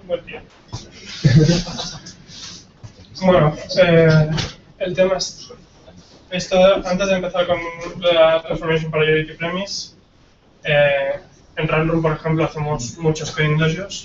Buen día. Bueno, el tema es esto, antes de empezar con la Transformation Priority Premise, en Runroom, por ejemplo, hacemos muchos coding dojos.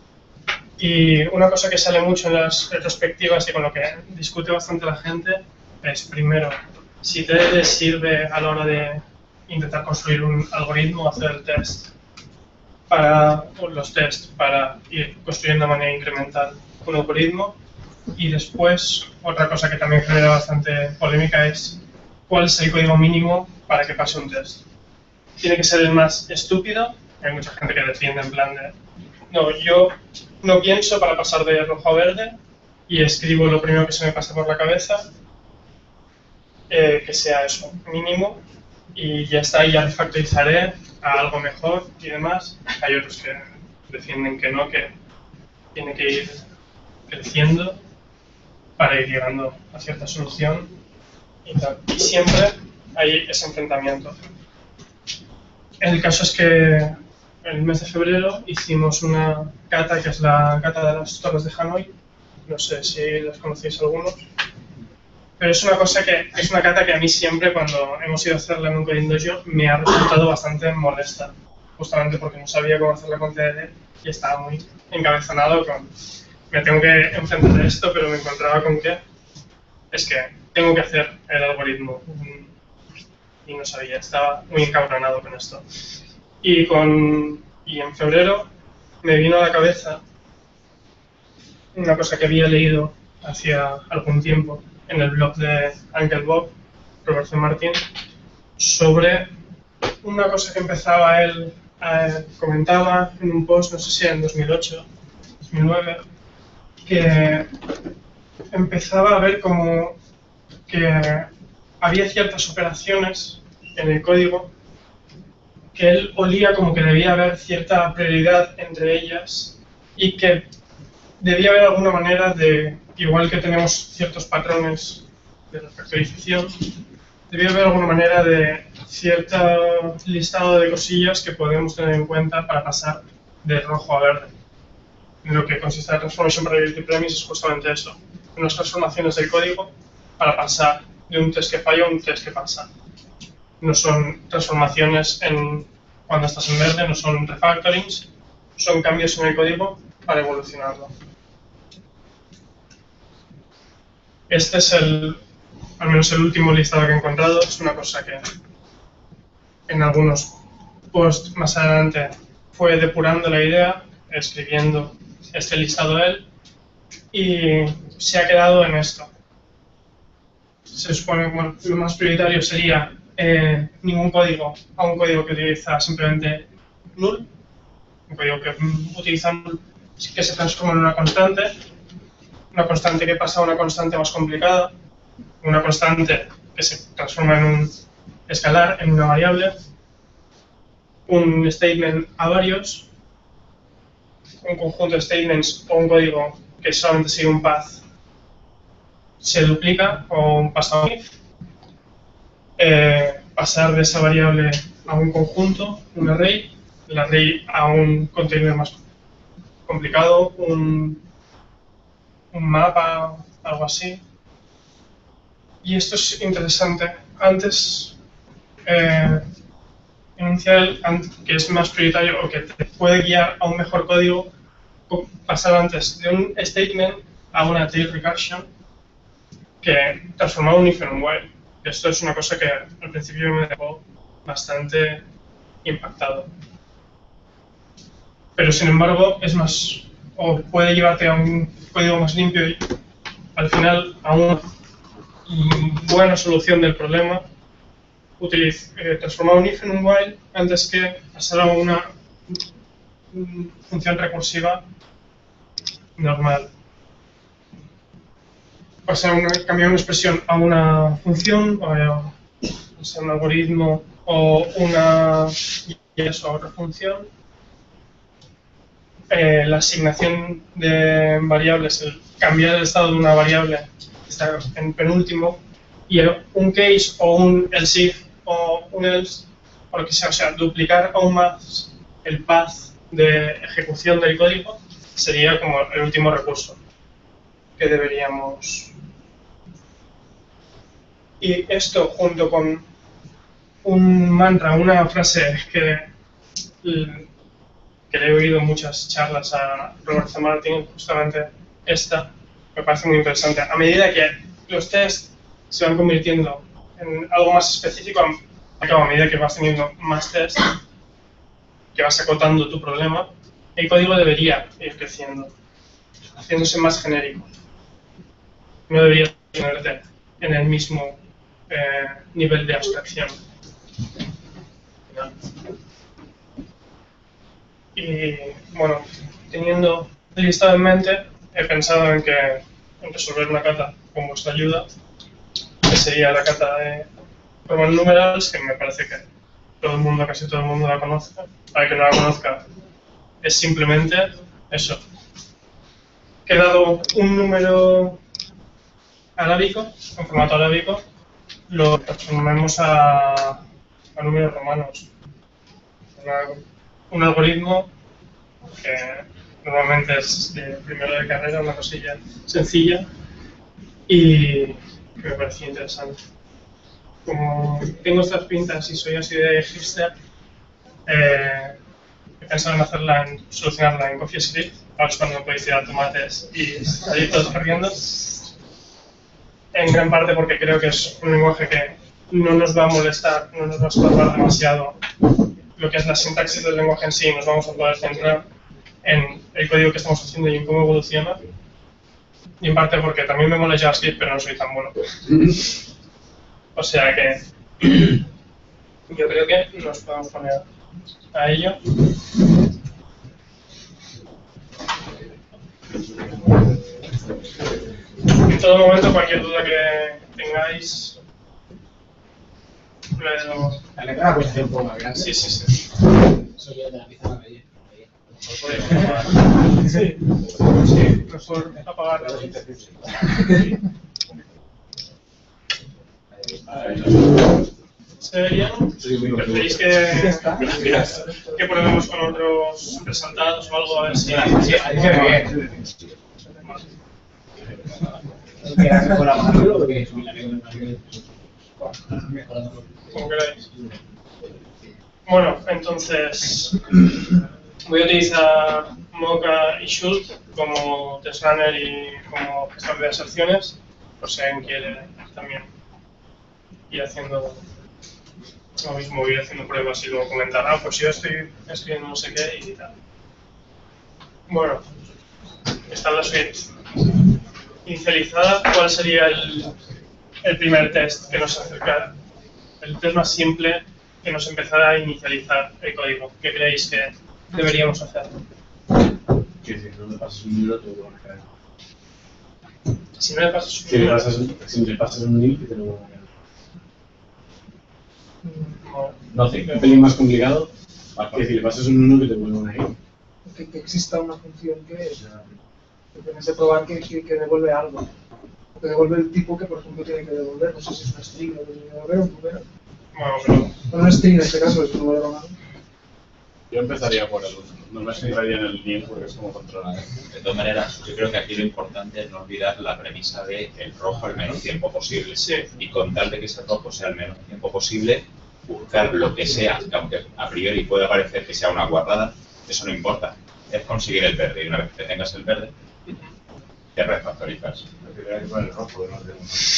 Y una cosa que sale mucho en las retrospectivas y con lo que discute bastante la gente es, primero, si TDD sirve a la hora de intentar construir un algoritmo o hacer el test para los tests para ir construyendo de manera incremental un algoritmo. Y después, otra cosa que también genera bastante polémica es cuál es el código mínimo para que pase un test. Tiene que ser el más estúpido. Hay mucha gente que defiende en plan de no, yo no pienso para pasar de rojo a verde y escribo lo primero que se me pasa por la cabeza, que sea eso, mínimo, y ya está, y ya refactorizaré a algo mejor y demás. Hay otros que defienden que no, que tiene que ir creciendo para ir llegando a cierta solución y tal. Y siempre hay ese enfrentamiento. El caso es que el mes de febrero hicimos una cata, que es la cata de las torres de Hanoi. No sé si las conocéis algunos. Pero es una cosa que es una cata que a mí siempre, cuando hemos ido a hacerla en un coding dojo, me ha resultado bastante molesta. Justamente porque no sabía cómo hacerla con TDD y estaba muy encabezonado con me tengo que enfrentar a esto, pero me encontraba con que es que tengo que hacer el algoritmo y no sabía, estaba muy encabronado con esto. Y en febrero me vino a la cabeza una cosa que había leído hacía algún tiempo en el blog de Uncle Bob, Roberto Martín, sobre una cosa que empezaba él, comentaba en un post, no sé si en 2008, 2009, que empezaba a ver como que había ciertas operaciones en el código que él olía como que debía haber cierta prioridad entre ellas y que debía haber alguna manera de, igual que tenemos ciertos patrones de refactorización, debía haber alguna manera de cierto listado de cosillas que podemos tener en cuenta para pasar de rojo a verde. En lo que consiste la Transformation Priority Premise es justamente eso, unas transformaciones del código para pasar de un test que falla a un test que pasa. No son transformaciones cuando estás en verde, no son refactorings, son cambios en el código para evolucionarlo. Este es al menos el último listado que he encontrado, es una cosa que en algunos posts más adelante fue depurando la idea, escribiendo este listado él, y se ha quedado en esto. Se supone que bueno, lo más prioritario sería ningún código a un código que utiliza simplemente null, un código que utiliza null que se transforma en una constante que pasa a una constante más complicada, una constante que se transforma en un escalar, en una variable, un statement a varios, un conjunto de statements o un código que solamente sigue un path se duplica o un pasado if, pasar de esa variable a un conjunto, un array, el array a un container más complicado, un mapa, algo así. Y esto es interesante. Antes, inicial, que es más prioritario o que te puede guiar a un mejor código, pasar antes de un statement a una tail recursion que transformar un if en un while. Esto es una cosa que al principio me dejó bastante impactado. Pero sin embargo, es más, o puede llevarte a un código más limpio y al final a una buena solución del problema, transformar un if en un while antes que pasar a una función recursiva normal. Cambiar una expresión a una función, o sea, un algoritmo o una a otra función. La asignación de variables, el cambiar el estado de una variable está en penúltimo, y un case o un else if o un else, o lo que sea, o sea, duplicar aún más el path de ejecución del código sería como el último recurso que deberíamos. Y esto junto con un mantra, una frase que le he oído en muchas charlas a Robert C. Martin, justamente esta, me parece muy interesante. A medida que los tests se van convirtiendo en algo más específico, a medida que vas teniendo más tests, que vas acotando tu problema, el código debería ir creciendo, haciéndose más genérico. No debería tenerte en el mismo nivel de abstracción. Y bueno, teniendo el listado en mente, he pensado en resolver una cata con vuestra ayuda, que sería la cata de Roman numerals, que me parece que casi todo el mundo la conoce. Para el que no la conozca, es simplemente eso. Que he dado un número arábico, en formato arábico, lo transformemos a números romanos. Un algoritmo que normalmente es de primero de carrera, una cosilla sencilla y que me parecía interesante. Como tengo estas pintas y soy así de hipster, he pensado en solucionarla en CoffeeScript. Ahora es cuando me podéis tirar tomates y salir todos corriendo. En gran parte porque creo que es un lenguaje que no nos va a molestar, no nos va a estorbar demasiado lo que es la sintaxis del lenguaje en sí. Nos vamos a poder centrar en el código que estamos haciendo y en cómo evoluciona. Y en parte porque también me mola JavaScript, pero no soy tan bueno. O sea que yo creo que nos podemos poner a ello. En todo momento, cualquier duda que tengáis, Dale una cuestión un poco más grande. Sí. Eso ya te la pizarra de ayer. Sí, mejor apagarlo. ¿Se vería? ¿Preferís que probemos con otros resaltados o algo? A ver si... Sí, ahí se ve bien. ¿Quieres mejorar más rápido o qué? Como queráis. Bueno, entonces voy a utilizar Mocha y Schultz como test runner y como gestor de aserciones, por si alguien quiere también ir haciendo lo mismo, ir haciendo pruebas y luego comentar, pues yo estoy escribiendo no sé qué y tal. Bueno, está la suite inicializada. ¿Cuál sería el primer test que nos acercara? El test más simple que nos empezara a inicializar el código. ¿Qué creéis que deberíamos hacer? Que si no me pasas un número, te lo van a caer. Si no le pasas un número... Si le pasas un link, te lo van a caer. No, Un pelín más complicado, que si le pasas un número, que te vuelvan a ir. Que exista una función que tienes de probar que devuelve algo. Que devuelve el tipo que, por ejemplo, tiene que devolver. No sé si es una string o tiene que devolver un número. Bueno, pero... Bueno, una string en este caso es un número romano. Yo empezaría por el 1. No me centraría en el link porque es como controlar. De todas maneras, yo creo que aquí lo importante es no olvidar la premisa de el rojo el menos tiempo posible. Sí. Y con tal de que ese rojo sea el menos tiempo posible, buscar lo que sea, que aunque a priori pueda parecer que sea una guarrada, eso no importa. Es conseguir el verde. Y una vez que tengas el verde, te refactorizas. El rojo, no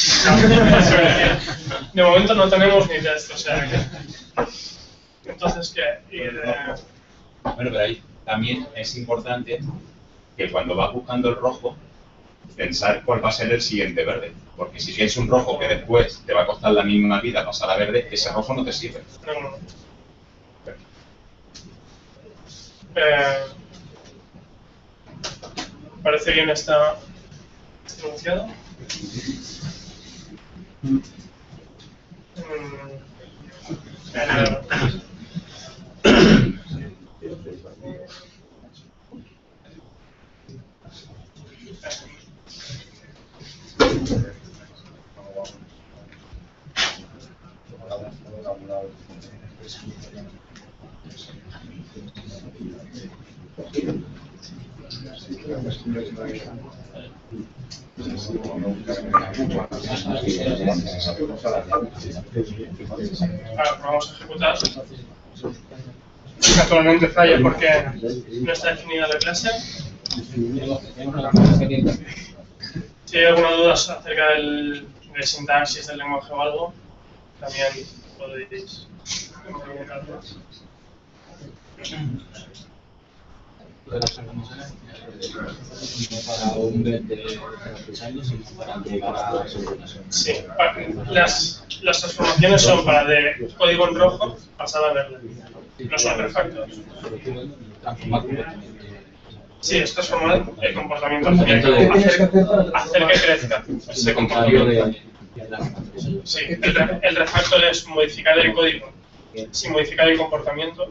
De momento no tenemos ni test, o sea que... Entonces, ¿qué? Bueno, pero ahí también es importante que cuando vas buscando el rojo, pensar cuál va a ser el siguiente verde. Porque si tienes un rojo que después te va a costar la misma vida pasar a verde, ese rojo no te sirve. No. ¿Parece bien esta enunciado? Ahora vamos a ejecutar. Actualmente falla porque no está definida la clase. Si hay alguna duda acerca de sintaxis del lenguaje o algo, también podéis comunicarlo. Para un bet de años y para llegar a Sí, las transformaciones son para de código en rojo pasar a verde. No son refactors. Sí, es transformar el comportamiento hacer que crezca ese comportamiento. Sí, el refactor es modificar el código sin modificar el comportamiento.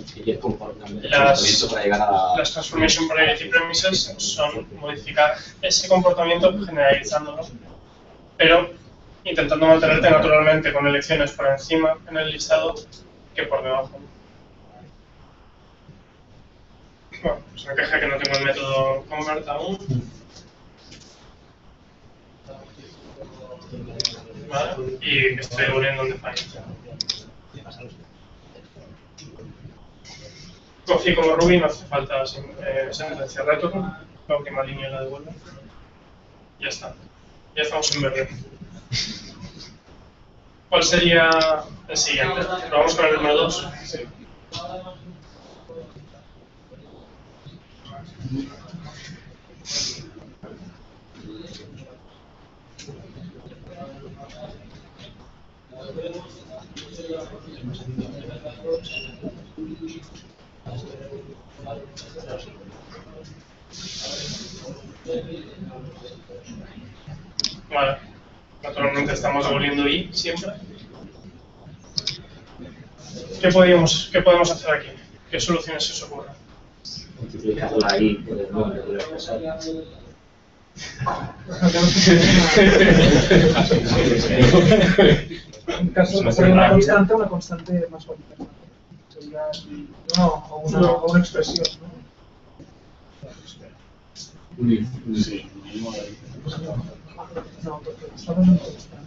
Las transformation priority premises son modificar ese comportamiento generalizándolo, pero intentando mantenerte naturalmente con elecciones por encima en el listado que por debajo. Bueno, se me queja que no tengo el método convert aún. Vale, y que estoy volviendo donde falla. Copy como Ruby no hace falta sentencia return, la última línea la devuelve. Ya está. Ya estamos en verde. ¿Cuál sería el siguiente? ¿Probamos con el número 2? Sí. Vale, naturalmente estamos devolviendo i siempre. ¿Qué podemos hacer aquí? ¿Qué soluciones se os ocurren? Multiplicar la i por el número de expresar. En caso de ser una constante más compleja. Sería o una expresión, ¿no? Sí, No, porque estamos en constante.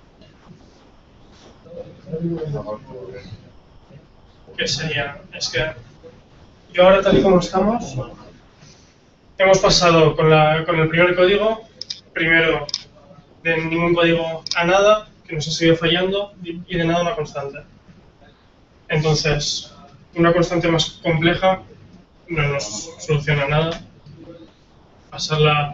¿Qué sería? Es que yo ahora, tal y como estamos, hemos pasado con el primer código, primero de ningún código a nada, que nos ha seguido fallando, y de nada a una constante. Entonces, una constante más compleja no nos soluciona nada. Pasarla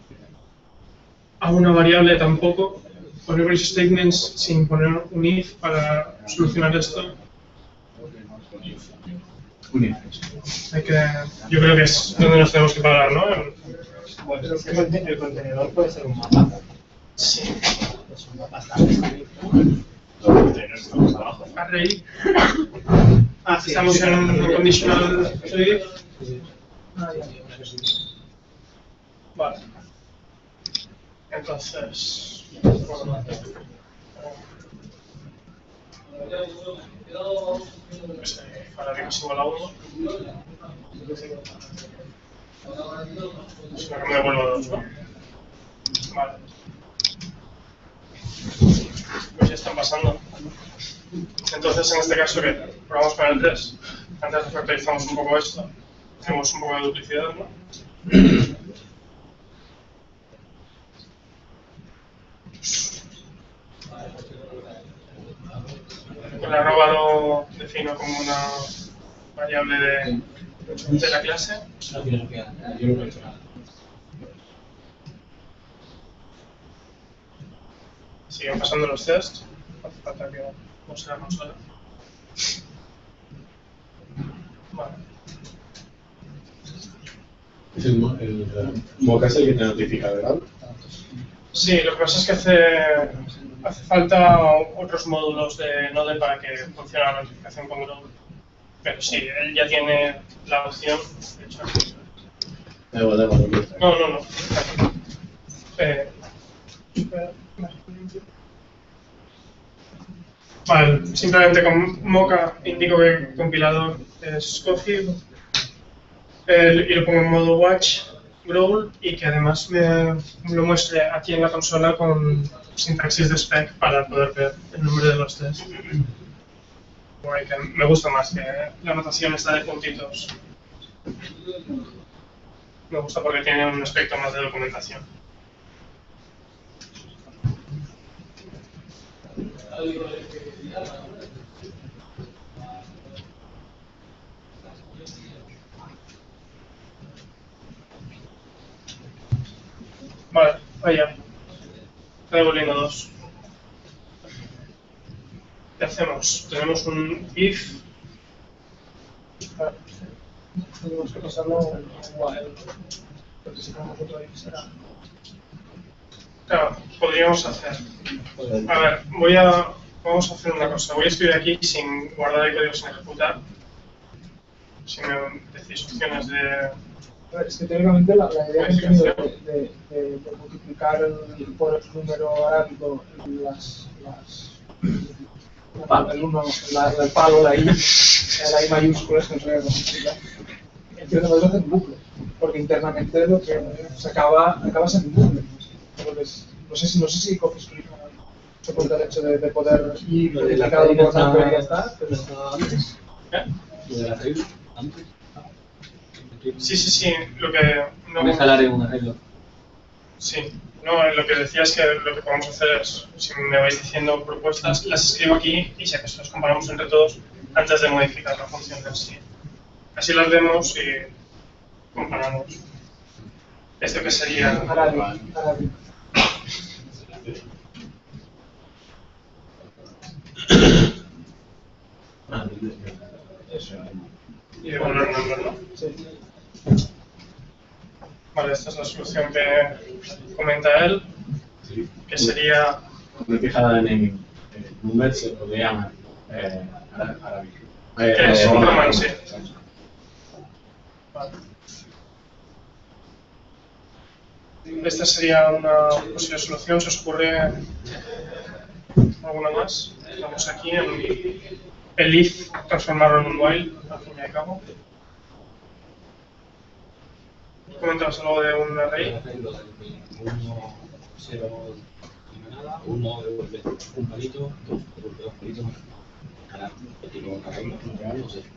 a una variable tampoco. Poner varios statements sin poner un if para solucionar esto. Yo creo que es donde nos tenemos que parar, ¿no? Bueno, es que el contenedor puede ser un mapa. Sí. Es un mapa estándar. los containers estamos abajo. Array. Sí, Estamos en un conditional tree. Vale. Entonces. Para que es igual a 1. Sino que me devuelvo 2, ¿no? Vale. Pues ya están pasando. Entonces, en este caso, ¿qué? Probamos con el 3. Antes refactorizamos un poco esto. Tenemos un poco de duplicidad, ¿no? Con la arroba lo defino como una variable de la clase. No tienes que hacer, yo no he hecho nada. Siguen pasando los tests. Hace falta que use la consola. Vale. Es el Mocha es el que te notifica, ¿verdad? Sí, lo que pasa es que hace falta otros módulos de Node para que funcione la notificación con Ground. Pero sí, él ya tiene la opción. De hecho, Da igual. no. Vale, simplemente con Mocha indico que el compilador es Coffee. y lo pongo en modo watch, growl, y que además me lo muestre aquí en la consola con sintaxis de spec para poder ver el número de los tests. Guay, que me gusta más que la notación esta de puntitos. Me gusta porque tiene un aspecto más de documentación. Vale, vaya. Revolviendo 2. ¿Qué hacemos? Tenemos un if. Tenemos que pasarlo en while, porque si ponemos otro if será. Claro, podríamos hacer. A ver, vamos a hacer una cosa. Voy a escribir aquí sin guardar el código sin ejecutar. Si me decís opciones de. A ver, es que teóricamente la idea que he tenido de multiplicar por el número arábico el palo, la I mayúscula, es que no sé cómo explicar. Entiendo que lo hace en bucle, porque internamente lo que se acabas en bucle. Entonces, no sé si CoffeeScript soporta el hecho de poder ir multiplicado por tanto y ya está. Pero antes. ¿Eh? Lo de la regla, antes. Sí, lo que... No, Me jalaré un arreglo. sí, no, lo que decía es que lo que podemos hacer es, si me vais diciendo propuestas, las escribo aquí y si acaso las comparamos entre todos antes de modificar la función en sí. Así las vemos y comparamos. Esto que sería... arábico. Eso. Y devolver nombres, ¿no? Sí. Vale, esta es la solución que comenta él, que sería... Una fijada en number se podría llamar arábico. Roman, sí. Vale. Esta sería una posible solución. ¿Se os ocurre alguna más? Estamos aquí en el if, transformarlo en un while, al fin y al cabo. Comentabas algo de un array. 1, 0, nada, 1 devuelve un palito, 2 devuelve 2 palitos, nada, continúa un arreglo, no sé.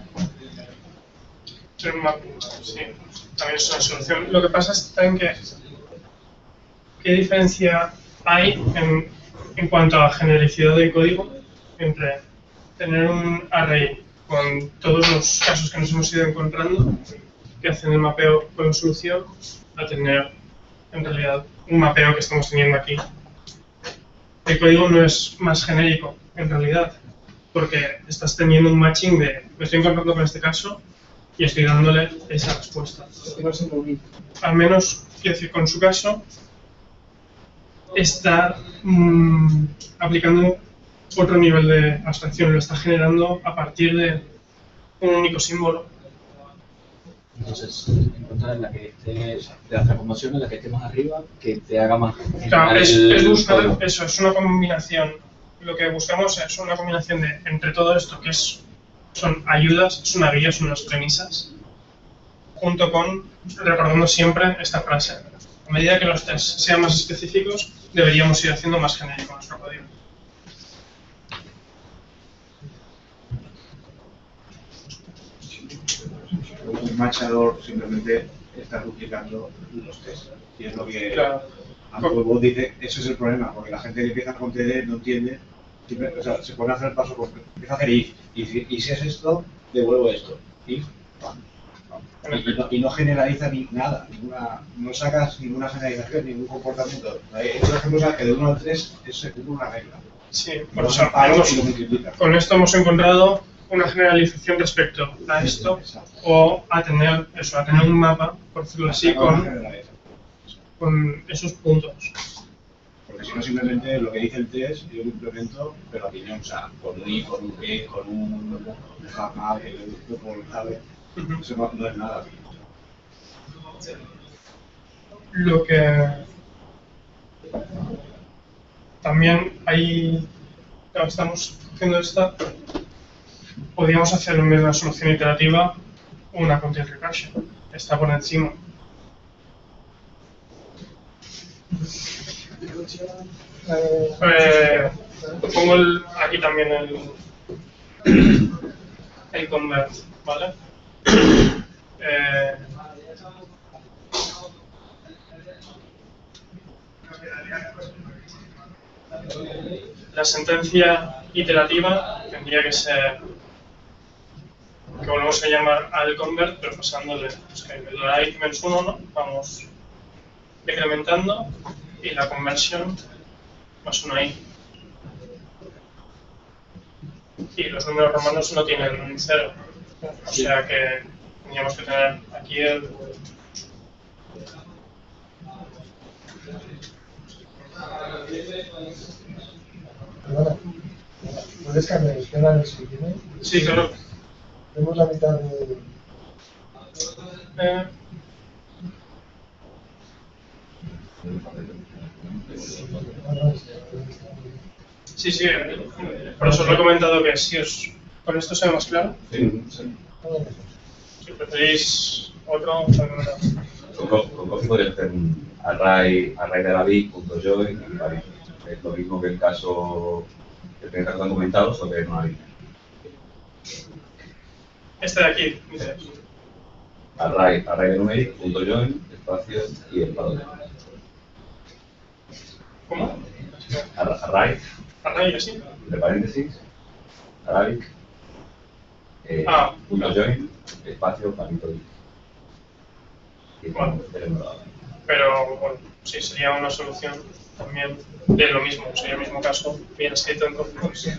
Sí, también es una solución. Lo que pasa está en que ¿qué diferencia hay en cuanto a generalicidad del código entre tener un array con todos los casos que nos hemos ido encontrando que hacen el mapeo con solución a tener en realidad un mapeo que estamos teniendo aquí? El código no es más genérico en realidad, porque estás teniendo un matching de me estoy encontrando con este caso y estoy dándole esa respuesta. No es un Al menos, quiero decir, con su caso, está aplicando otro nivel de abstracción, lo está generando a partir de un único símbolo. Entonces, encontrar la que esté, de la transformación en la que esté más arriba, que te haga más. Claro, es buscar eso, es una combinación. Lo que buscamos es una combinación de entre todo esto que son ayudas, son guía, son unas premisas, junto con recordando siempre esta frase. A medida que los tests sean más específicos, deberíamos ir haciendo más genérico nuestro código. Un matchador simplemente está duplicando los tests. Y es lo que Claro. Vos dice, eso es el problema, porque la gente que empieza con TD no entiende, o sea, se pone a hacer el paso, empieza a hacer if, y si es esto, devuelvo esto. If, y no generaliza nada, no sacas ninguna generalización, ningún comportamiento. Por ejemplo, que de 1 al 3 es una regla. Sí, por eso Y lo multiplica. con esto hemos encontrado una generalización respecto a esto o a tener eso, a tener un mapa, por decirlo así, con esos puntos. Porque si no, simplemente lo que dice el test, yo lo implemento, pero a piñón, o sea, con un i, con un e, con un jamás, que lo por sabe, eso no es nada. Lo que también hay, claro, estamos haciendo esta, podríamos hacer en vez de una solución iterativa una content recursion. Está por encima. Pongo aquí también el convert, ¿vale? La sentencia iterativa tendría que ser que volvemos a llamar al convert, pero pasándole pues, que la i menos 1, ¿no? Vamos decrementando y la conversión más una i. Y los números romanos no tienen 0, o sea que tendríamos que tener aquí el... Perdona, ¿puedes cambiar el tema en el siguiente? Sí, claro. Tenemos la mitad de... Sí, sí, por eso os lo he comentado que si os... ¿Con esto se ve más claro? Sí. Si preferís otro... Con Coffee podría hacer un array de la big.join y la big. Es lo mismo que el caso que tenéis que documentado sobre una línea. Este de aquí, dices. Array de numeric.join, espacio y el valor. ¿Cómo? Array, Array, así. entre paréntesis, Arabic, punto join, espacio, palito y Bueno. Pero bueno, sí, sería una solución también de lo mismo, sería el mismo caso, bien escrito en Coffee.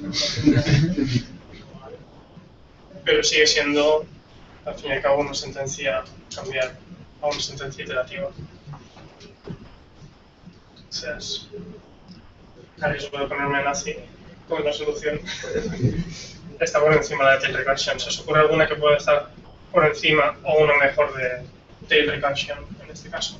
Pero sigue siendo, al fin y al cabo, una sentencia cambiar a una sentencia iterativa. O sea, claro, yo puedo ponerme nazi con la solución. Está por encima de la tail recursion. ¿Se os ocurre alguna que pueda estar por encima o una mejor de tail recursion en este caso?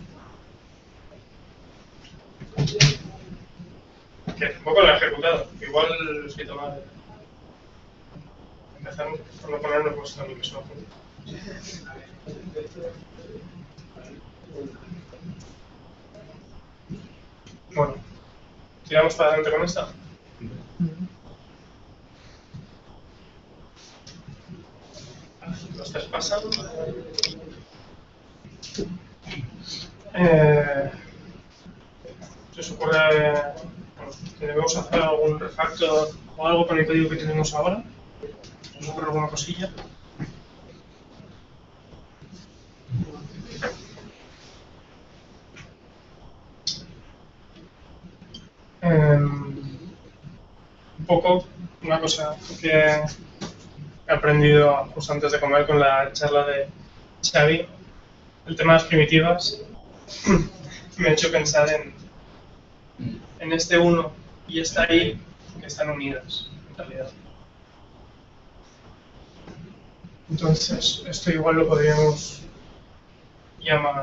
Que tampoco lo he ejecutado. Igual lo he escrito mal. Empezar por no ponerlo puesto ni que se lo ocurre. Bueno, tiramos para adelante con esta. Lo estás pasando. ¿Se os ocurre bueno, que debemos hacer algún refactor o algo con el código que tenemos ahora? ¿Se os ocurre alguna cosilla? Un poco, una cosa que he aprendido justo antes de comer con la charla de Xavi, el tema de las primitivas me ha hecho pensar en este 1 y esta i que están unidas, en realidad. Entonces, esto igual lo podríamos llamar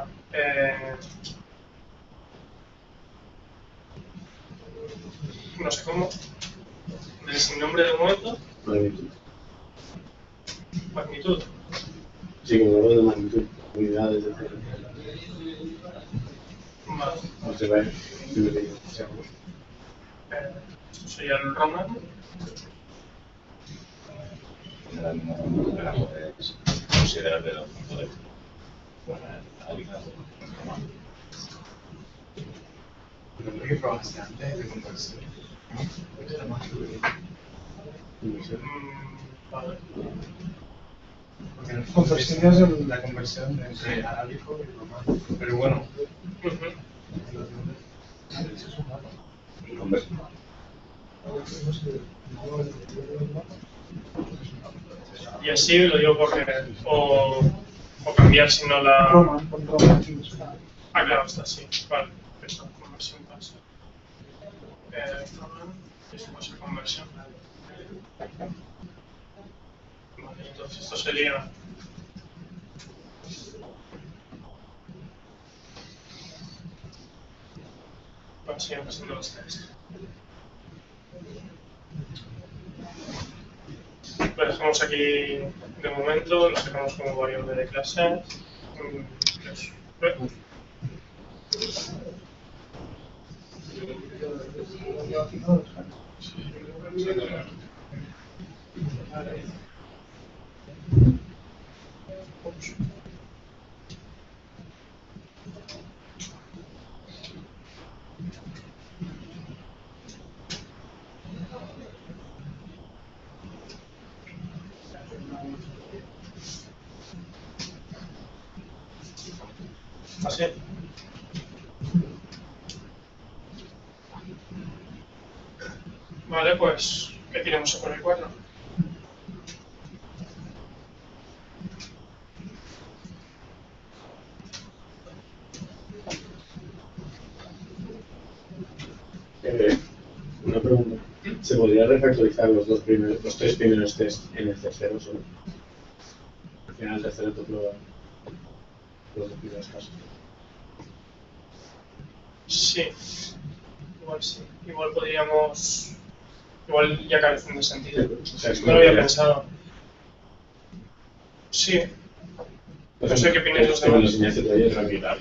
no sé cómo, sin nombre de momento. Magnitud. Magnitud. Sí, con orden de magnitud. Unidades de cero. Vale. No se ve. Esto sería el Roman. La misma que la puedes considerar de los poderes. ¿Qué probaste antes de conversión? Vale. Porque en el fondo es la conversión entre arábico y romano. Pero bueno. Y así lo digo porque o cambiar si no la... Roman, con Roman. Ah, claro, está así. Vale, eso, conversión pasa. Roman, eso pasa conversión. Vale, entonces esto sería... Bueno, siguen pasando los test. Lo dejamos aquí de momento lo sacamos como variable de clase. Así. Vale, pues que tiremos por el 4. Una pregunta. ¿Se podría refactorizar los tres primeros test en el tercero solo? Al final el tercero te prueba los dos primeros casos. Sí. Igual podríamos... Igual ya carecen de sentido. O sea, es No como lo había que- pensado. Sí. Pues No sé qué opináis los como lo demás. enseñaste tú ayer. Tranquila.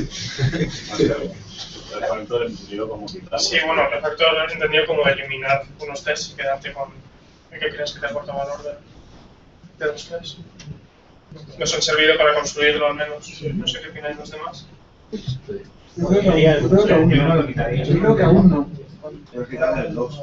El factor entendido como quitar. Sí, bueno, el factor entendido como eliminar unos tests y quedarte con el que creas que te aporta valor de los tests. Nos han servido para construirlo al menos. No sé qué opináis los demás. Yo creo que aún no. Yo creo que aún no. Pero quitarle el 2.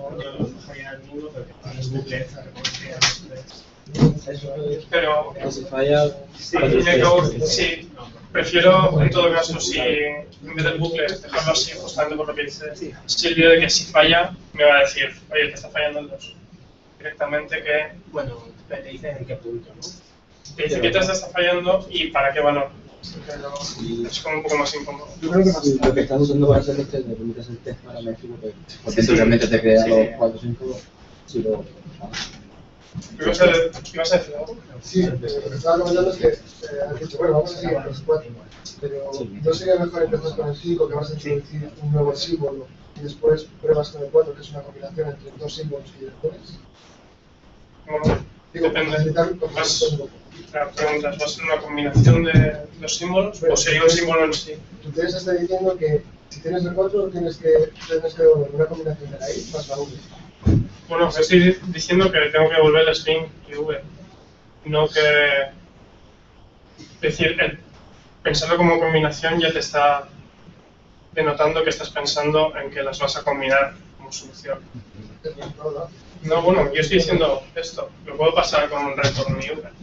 Pero Si falla, sí, prefiero en todo caso, si en vez del bucle dejarlo así, justamente por lo que dice Silvio, de que si falla me va a decir, oye, te está fallando el 2. Directamente que bueno, te dice en qué punto, ¿no? te dice que te está fallando y para qué valor. Pero es como un poco más incómodo. Yo creo que más Lo que estás usando para hacer este, le permites el test paramétrico, porque tú realmente te crea los 4 5, si lo... ¿Ibas a decir algo? Sí, lo que estaba comentando es que has dicho, bueno, vamos a seguir con los 4, pero ¿no sería mejor empezar con el 5, que vas a introducir un nuevo símbolo y después pruebas con el 4, que es una combinación entre dos símbolos que ya pones? Bueno, Digo, depende. facilitar Más, la pregunta es, ¿va a ser una combinación de los símbolos o sería un símbolo en sí? Tu test está diciendo que si tienes el 4 tienes que devolver una combinación de la I más la V. Bueno, estoy diciendo que tengo que devolver el string y V, no que... Es decir, pensarlo como combinación ya te está denotando que estás pensando en que las vas a combinar como solución. No, bueno, yo estoy diciendo esto, lo puedo pasar con un retorno y V.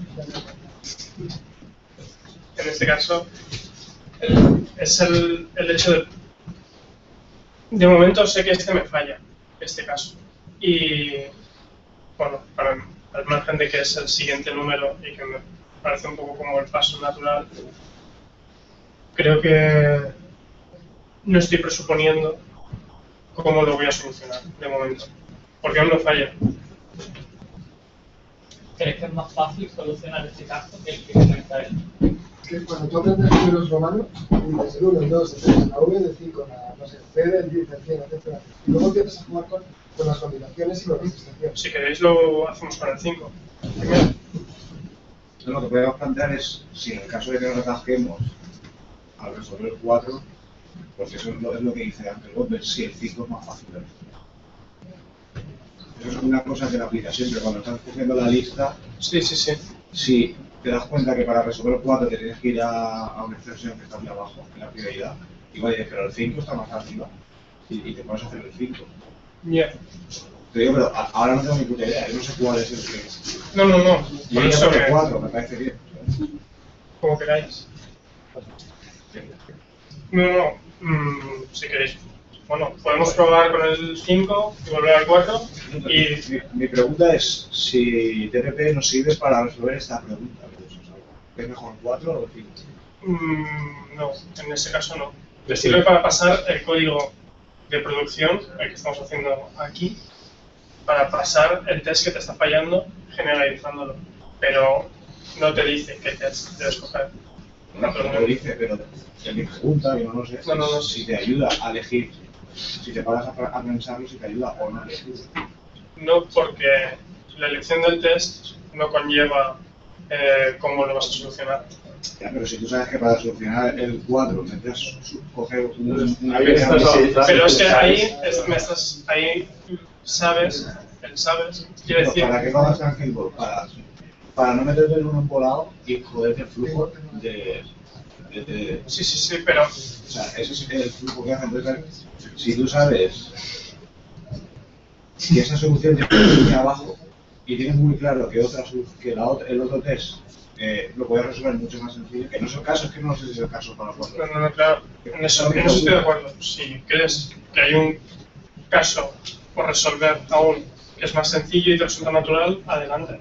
En este caso, es el hecho de... De momento sé que este me falla, este caso. Y, bueno, al margen de que es el siguiente número y que me parece un poco como el paso natural, creo que no estoy presuponiendo cómo lo voy a solucionar de momento, porque aún no falla. ¿Crees que es más fácil solucionar este caso que el que comenta él? Que cuando tú aprendes números romanos, dices el 1, el 2, el 3, la V del 5, la, no sé, C del 10, del 100, etc. Y luego empiezas a jugar con las combinaciones y las representaciones. Si queréis lo hacemos con el 5. Primero. Lo que podemos plantear es, si en el caso de que nos atasquemos al resolver el 4, pues eso es lo que dice Ángel Gómez, si el 5 es más fácil de resolver. Eso es una cosa que le aplica siempre. Cuando estás cogiendo la lista, Sí. si te das cuenta que para resolver el 4 te tienes que ir a una extensión que está muy abajo, en la prioridad, y vale, pero el 5 está más arriba, y te pones a hacer el 5. Ya. Te digo, pero ahora no tengo ni puta idea, yo no sé cuál es el 5. No. Y Por ahí eso por el que, 4, me parece bien. como queráis. No. Si queréis. Bueno, podemos probar con el 5 y volver al 4. Y Mi pregunta es si TPP nos sirve para resolver esta pregunta. ¿Es mejor el 4 o el 5? no, en ese caso no. Le sirve para pasar el código de producción, el que estamos haciendo aquí, para pasar el test que te está fallando generalizándolo. Pero no te dice qué test debes coger. No, pero lo dice, pero en mi pregunta, yo no sé No. si te ayuda a elegir, si te paras a pensarlo, si te ayuda o no. No, porque la elección del test no conlleva cómo lo vas a solucionar. Ya, pero si tú sabes que para solucionar el 4 necesitas coger una Ahí pieza estás visible, Pero es que ahí sabes, quiere decir, ¿para qué vas a hacer handball? Para no meterte en un empolado y joderte el flujo de sí, pero o sea, ese es el flujo que hace. Entonces, si tú sabes que esa solución tiene abajo y tienes muy claro que el otro test lo puedes resolver mucho más sencillo, que no es el caso, es que no sé si es el caso para los cuatro. no, claro, en eso estoy de acuerdo. Si crees que hay un caso por resolver aún que es más sencillo y te resulta natural, adelante.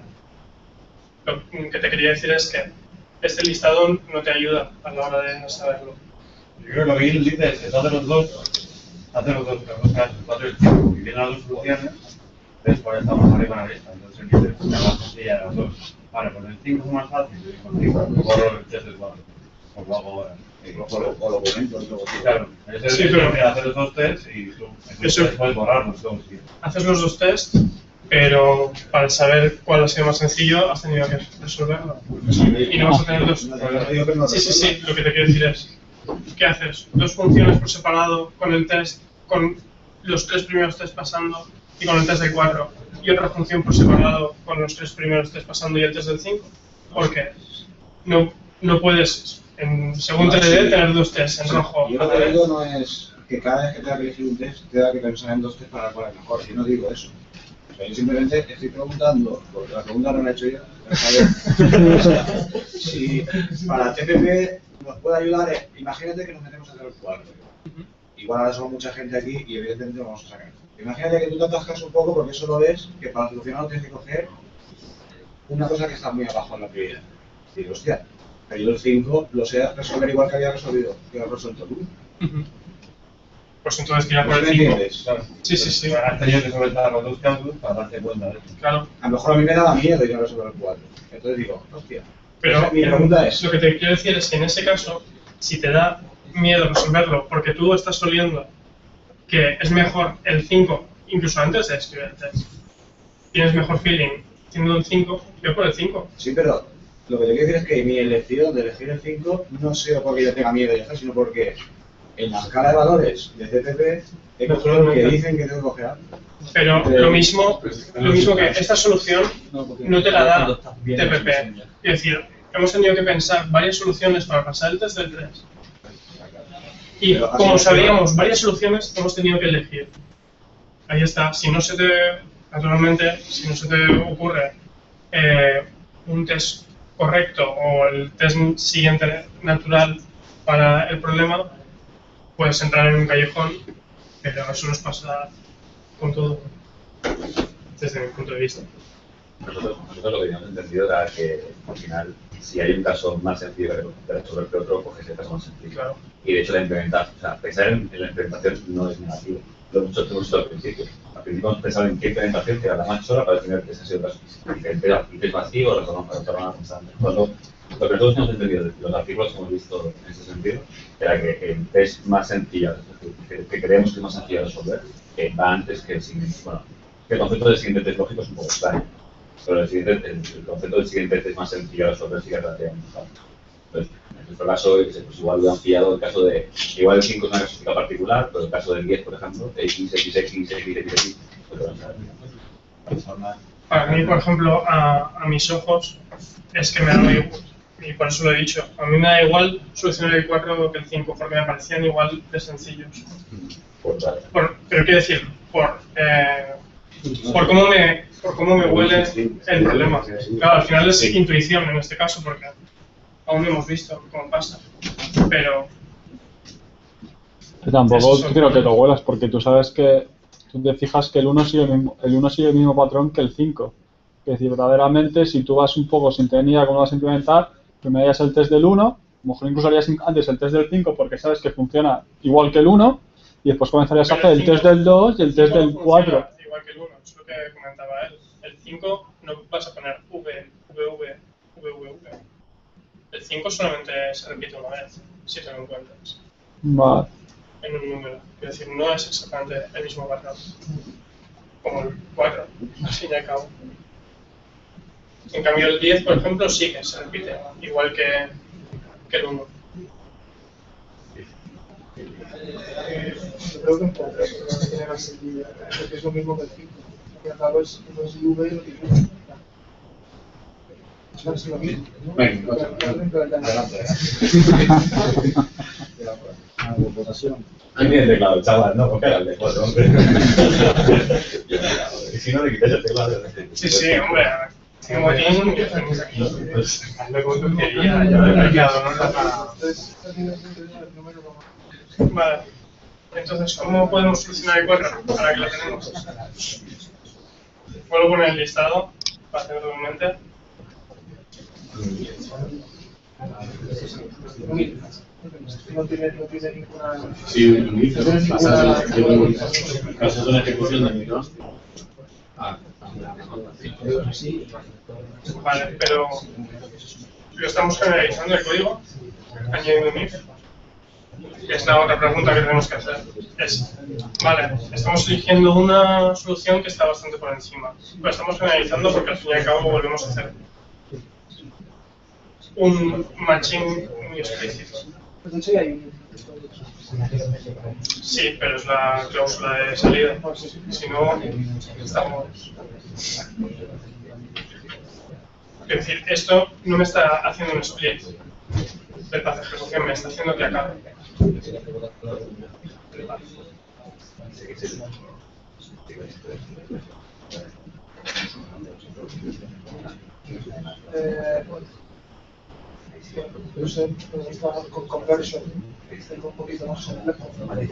Lo que te quería decir es que este listado no te ayuda a la hora de saberlo. Yo creo que lo que Gil dice es que tú haces los dos casos, 4 y 5, y vienen las dos soluciones, después estamos arriba en la lista. Entonces el dice, la más sencilla de las dos. Vale, pues el 5 es más fácil, y con 5 borro el test del 4. Pues lo hago ahora. O lo comento, Claro, Sí, pero hacer los dos tests y tú puedes borrarlos todos. Haces los dos tests, pero para saber cuál ha sido más sencillo has tenido que resolverlo. Y no vas a tener dos. Sí, lo que te quiero decir es, ¿qué haces? Dos funciones por separado con el test, con los 3 primeros tests pasando y con el test del 4, y otra función por separado con los 3 primeros tests pasando y el test del 5. ¿Por qué? No puedes, según TDD, tener dos tests en rojo. Yo lo que digo no es que cada vez que tenga que elegir un test, tenga que pensar en dos tests para cuál es mejor. Yo no digo eso. O sea, yo simplemente estoy preguntando, porque la pregunta no la he hecho yo, o sea, si para TPP nos puede ayudar, imagínate que nos metemos a hacer el 4. Igual ahora somos mucha gente aquí y evidentemente lo vamos a sacar. Imagínate que tú te atascas un poco porque solo ves que para solucionarlo tienes que coger una cosa que está muy abajo en la prioridad. Y digo, hostia, pero yo el 5 lo sé resolver igual que había resolvido, que lo has resuelto tú. Pues entonces tirar por el 5. Claro. Sí. Has tenido que solventar los dos casos para darte cuenta de eso. Claro. A lo mejor a mí me daba miedo ir a resolver el 4. Entonces digo, hostia. Pero mi pregunta es... Lo que te quiero decir es que en ese caso, si te da miedo resolverlo porque tú estás oliendo que es mejor el 5, incluso antes de escribir el test, tienes mejor feeling teniendo el 5, yo por el 5. Sí, pero lo que te quiero decir es que mi elección de elegir el 5 no sea porque yo tenga miedo, sino porque en la escala de valores de CPP he cogido lo que dicen que tengo que coger. Pero lo mismo que esta solución no te la da TPP. Es decir, hemos tenido que pensar varias soluciones para pasar el test del 3. Y como sabíamos varias soluciones, hemos tenido que elegir. Ahí está. Naturalmente, si no se te ocurre un test correcto o el test siguiente natural para el problema, puedes entrar en un callejón, pero eso nos pasa con todo, desde mi punto de vista. Nosotros lo que habíamos entendido era que al final, si hay un caso más sencillo de resolver que otro, coges el caso más sencillo. Claro. Y de hecho pensar en la implementación no es negativo. Lo hemos hecho al principio. Al principio hemos pensado en qué implementación que era la más chora para definir que ese ha sido el test vacío o retornar constante. Lo que nosotros hemos entendido de los artículos que hemos visto en ese sentido era que el test más sencillo, que creemos que es más sencillo de resolver, va antes que el siguiente. Bueno, que el concepto del siguiente test lógico es un poco extraño, pero el concepto del siguiente test más sencillo de resolver sigue relativamente fácil. Entonces, en nuestro caso, pues igual hubieran pillado el caso de, igual el 5 es una casuística particular, pero el caso del 10, por ejemplo, de X, pues lo van a saber. Para mí, por ejemplo, a mis ojos, es que me da igual, y por eso lo he dicho, a mí me da igual solucionar el 4 que el 5, porque me parecían igual de sencillos. Pero quiero decir, por cómo me huele el problema. Claro, al final es intuición en este caso, porque aún no hemos visto cómo pasa, pero... Tampoco creo que lo huelas, porque tú sabes que tú te fijas que el 1 sigue el mismo patrón que el 5. Es decir, verdaderamente, si tú vas un poco sin tener ni idea cómo vas a implementar, primero harías el test del 1, a lo mejor incluso harías antes el test del 5 porque sabes que funciona igual que el 1, y después comenzarías a hacer el test del 2 y el test del 4. Igual que el 1, es lo que comentaba él. El 5 no vas a poner V. El 5 solamente se repite una vez, si te lo encuentras. Vale. En un número. Es decir, no es exactamente el mismo patrón como el 4, al fin y al cabo. En cambio el 10, por ejemplo, sí que se repite, igual que el 1. Yo creo que en poco, pero no tiene más sentido, porque es lo mismo que el 5. Al cabo es IV y lo que yo. Es lo mismo. Venga, Adelante. Votación. ¿Quién tiene el teclado, chaval? No, porque era el de 4, hombre. Y si no le quitas el teclado. Sí, hombre. Tengo aquí un que tenéis aquí. Hazme como tú querías, yo me he quedado en una. Vale. Entonces, ¿cómo podemos solucionar el 4 para que lo tenemos? Vuelvo a poner el listado para hacerlo brevemente. No tiene ninguna. Sí, un inicio. No tiene ninguna. Casos de ejecución de micro. Vale, pero lo estamos generalizando el código, añadiendo un if. Es la otra pregunta que tenemos que hacer. Es, vale, estamos eligiendo una solución que está bastante por encima. Lo estamos generalizando porque al fin y al cabo volvemos a hacer un matching muy explícito. Pues de hecho ya hay un. Sí, pero es la cláusula de salida. Si no, estamos... Es decir, esto no me está haciendo un split del path de ejecución, me está haciendo que acabe. No sé, con conversion es un poquito más complejo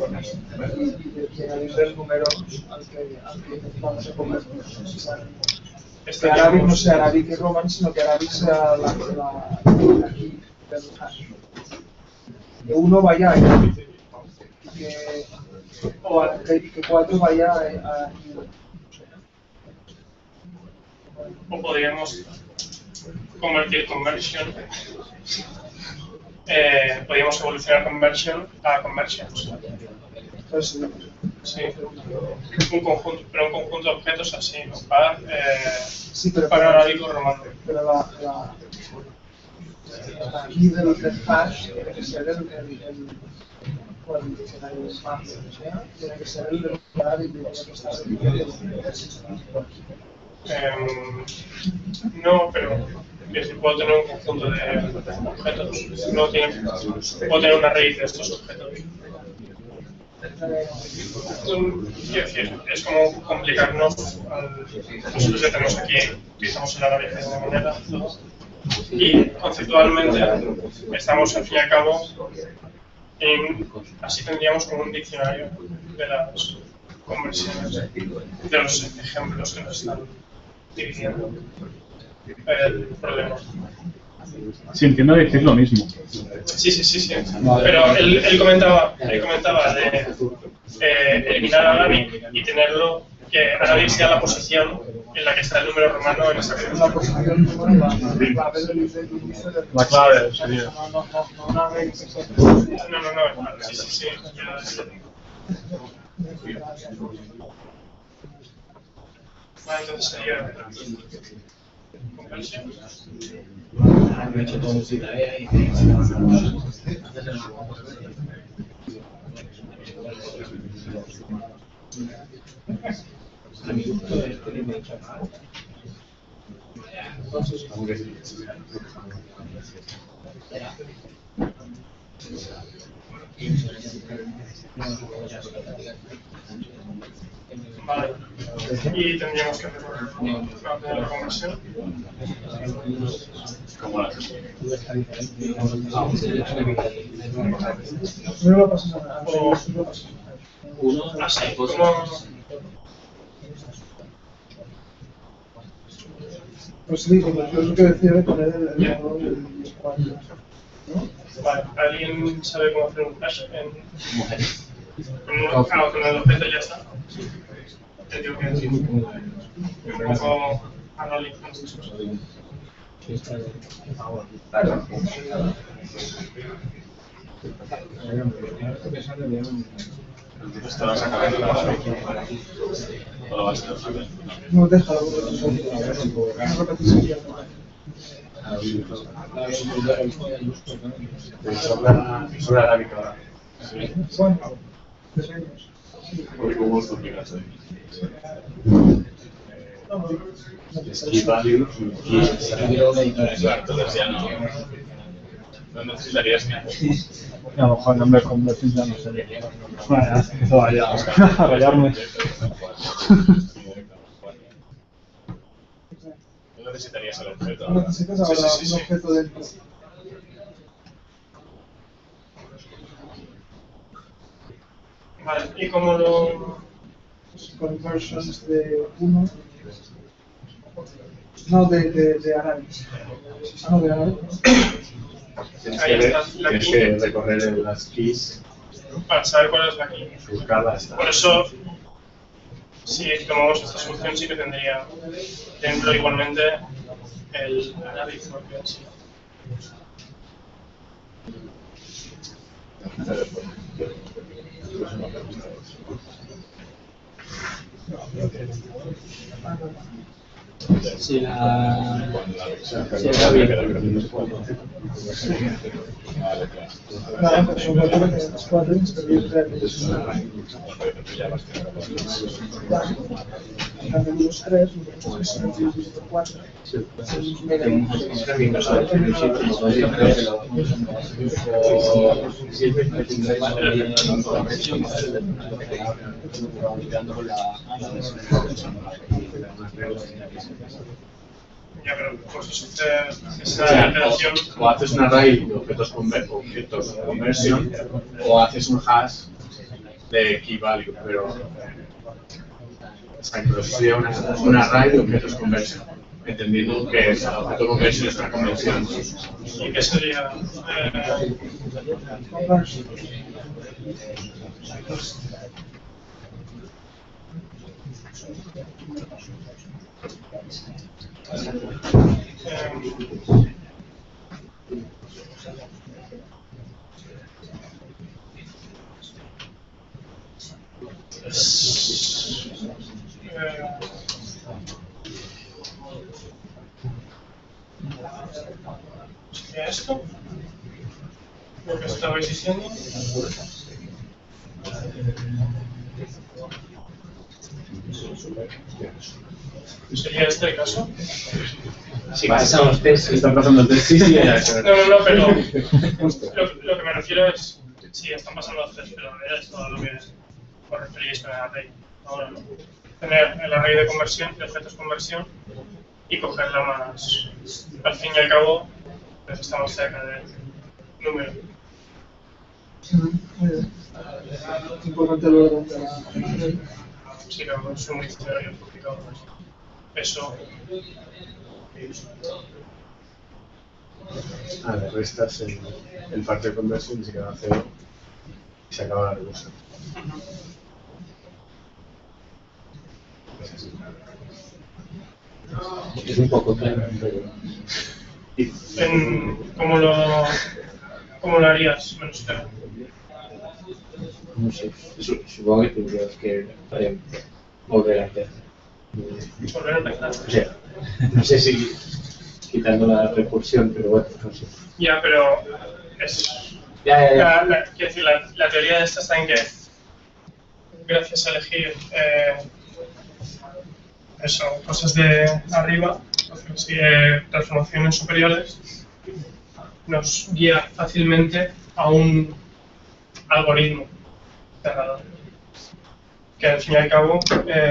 y añadir el número al que vamos a poner. Que Arabic no sea Arabic y Roman, sino que Arabic sea la aquí del hash. Que 1 vaya allá y que 4 vaya a O podríamos convertir conversion. Podríamos evolucionar conversion a conversions. Sí, un conjunto, pero un conjunto de objetos así, ¿no? Para arábico romano. Pero aquí del hash tiene que ser el diccionario de espacio, tiene que ser el de Arabic que está no, pero si puedo tener un conjunto de objetos, puedo tener una raíz de estos objetos. Quiero decir, es como complicarnos nosotros ya tenemos aquí, utilizamos el árabe de una manera y conceptualmente estamos al fin y al cabo así tendríamos como un diccionario de las conversiones, de los ejemplos que nos están dividiendo el problema. Sí, entiendo decir lo mismo. Sí. Pero él comentaba de eliminar a Arabic y tenerlo, que Arabic sea la posición en la que está el número romano en esa clave. La posición La clave sería. No, sí. Vale, entonces sería conversión. Han hecho todo su tarea y Vale. Y tendríamos que hacer la conversión. ¿Cómo la haces? No lo pasas a Así, como... Pues sí, como yo lo que decía de poner el valor del 4. Vale, ¿alguien sabe cómo hacer un hash con el objeto ya está? Entendido que sí. Un poco analítico. Entonces te vas a acabar en la base. O lo vas a hacer. No, déjalo. No repetir. Sobre arábica ahora. Sí. Bueno, pequeños. ¿Cómo os explicas ahí? Key value y Exacto, entonces ya no necesitarías ni hacer. A lo mejor el nombre convertir ya no sería. Bueno, empezó a rayarme. No necesitarías el objeto. No necesitas ahora un objeto dentro. Vale, ¿y cómo lo...? Conversions de 1. No, de Arabic. Ah, no, de Arabic. Tienes que recorrer las keys, Para saber cuál es la key. buscarlas. Por eso, si tomamos esta solución, sí que tendría dentro igualmente el Arabic, porque sí. Si la Nada, pues son 4 cambiamos los 3, los 4. Ya, pero pues eso hace esa operación. O haces un array de objetos conversion o haces un hash de key value, pero exacto, eso sería un array de objetos conversion, entendiendo que el objeto conversion es una conversión. ¿Y qué sería? ¿Sería esto? Lo que estabais diciendo. ¿Sería este el caso? Si pasamos test, Están pasando el test, sí, No, pero lo que me refiero es, sí, están pasando los test, pero es todo lo que os referís con el array. Ahora, ¿no? Tener el array de conversión, de objetos conversión, y cogerla más. Al fin y al cabo, pues estamos cerca del número. Muy bien. Importante el orden de la... Sí, claro, es un diccionario complicado. Eso. Le restas el factor de conversión y se queda 0 y se acaba la reducción. es un poco claro. ¿Cómo lo harías? Menos claro. No sé, supongo que tendrías que volver a empezar. Volver a empezar. O sea, no sé si quitando la recursión, pero bueno, no sé. Ya, pero es... Ya. Quiero decir, la teoría de esta está en que, gracias a elegir eso, cosas de arriba, transformaciones superiores, nos guía fácilmente a un algoritmo cerrado. Que al fin y al cabo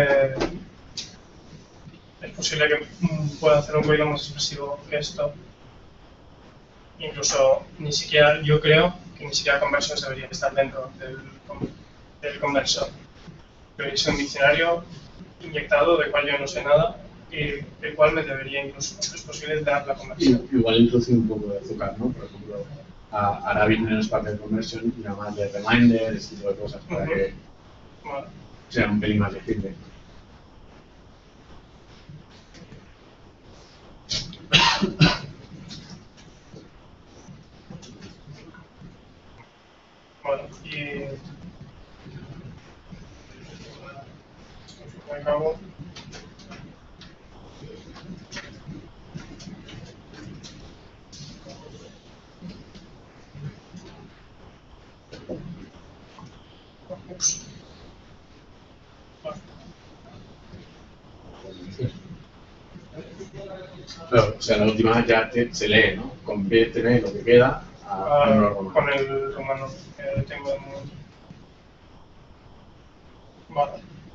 es posible que pueda hacer un ruido más expresivo que esto. Incluso ni siquiera, yo creo que ni siquiera conversores debería estar dentro del conversor. Debería ser un diccionario inyectado del cual yo no sé nada y del cual me debería incluso, es posible, dar la conversión. Igual introducir un poco de azúcar, ¿no? Por ejemplo, a Arabic menos parte de conversion y nada más de reminder, ese tipo de cosas, para que sea un pelín más legible. Bueno, y Me acabo. Ups. Vale. Claro, o sea, la última ya se lee, ¿no? Conviérteme lo que queda a número romano. Con el romano que tengo de momento. Vale.